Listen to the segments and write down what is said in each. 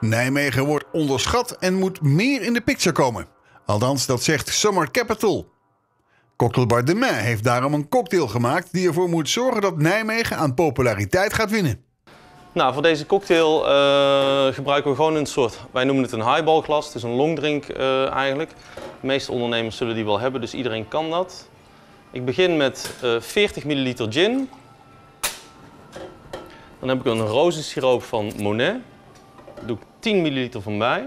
Nijmegen wordt onderschat en moet meer in de picture komen. Althans, dat zegt Summer Capital. Cocktailbar De Main heeft daarom een cocktail gemaakt die ervoor moet zorgen dat Nijmegen aan populariteit gaat winnen. Nou, voor deze cocktail gebruiken we gewoon een soort, wij noemen het een highball glas. Het is een longdrink eigenlijk. De meeste ondernemers zullen die wel hebben, dus iedereen kan dat. Ik begin met 40 ml gin. Dan heb ik een rozensiroop van Monet. Daar doe ik 10 ml van bij.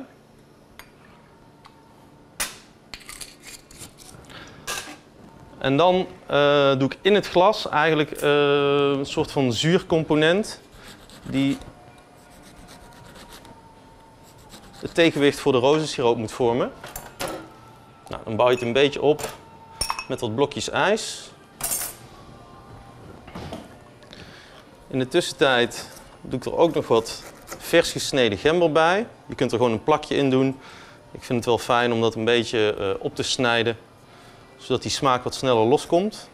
En dan doe ik in het glas eigenlijk een soort van zuurcomponent die het tegenwicht voor de rozensiroop moet vormen. Nou, dan bouw je het een beetje op met wat blokjes ijs. In de tussentijd doe ik er ook nog wat vers gesneden gember bij. Je kunt er gewoon een plakje in doen. Ik vind het wel fijn om dat een beetje op te snijden, zodat die smaak wat sneller loskomt.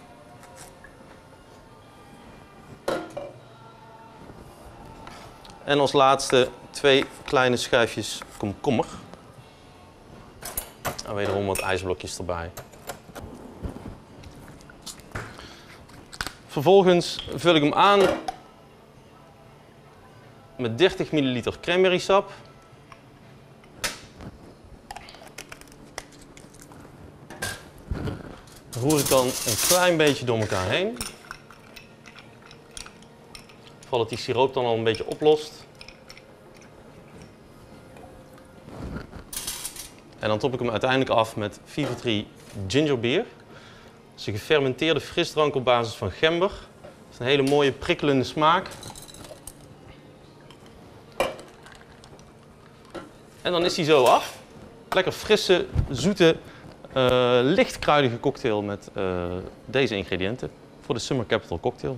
En als laatste 2 kleine schijfjes komkommer. En wederom wat ijsblokjes erbij. Vervolgens vul ik hem aan met 30 ml cranberrysap. Roer ik dan een klein beetje door elkaar heen. Zodat die siroop dan al een beetje oplost. En dan top ik hem uiteindelijk af met Fever-Tree Ginger Beer. Dat is een gefermenteerde frisdrank op basis van gember. Dat is een hele mooie prikkelende smaak. En dan is hij zo af. Lekker frisse, zoete, licht kruidige cocktail met deze ingrediënten voor de Summer Capital cocktail.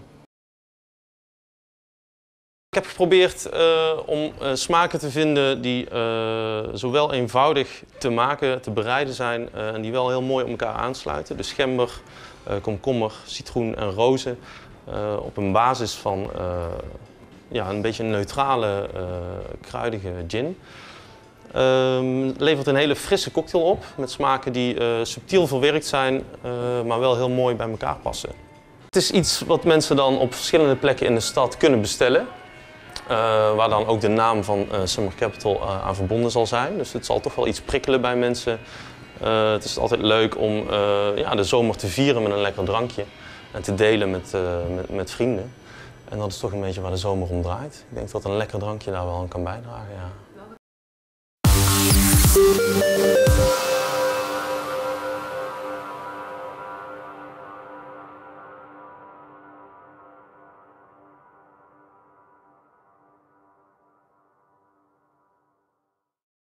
Ik heb geprobeerd om smaken te vinden die zowel eenvoudig te maken, te bereiden zijn en die wel heel mooi op elkaar aansluiten. Dus gember, komkommer, citroen en rozen op een basis van ja, een beetje een neutrale, kruidige gin. Levert een hele frisse cocktail op met smaken die subtiel verwerkt zijn, maar wel heel mooi bij elkaar passen. Het is iets wat mensen dan op verschillende plekken in de stad kunnen bestellen. Waar dan ook de naam van Summer Capital aan verbonden zal zijn. Dus het zal toch wel iets prikkelen bij mensen. Het is altijd leuk om ja, de zomer te vieren met een lekker drankje. En te delen met vrienden. En dat is toch een beetje waar de zomer om draait. Ik denk dat een lekker drankje daar wel aan kan bijdragen. Ja.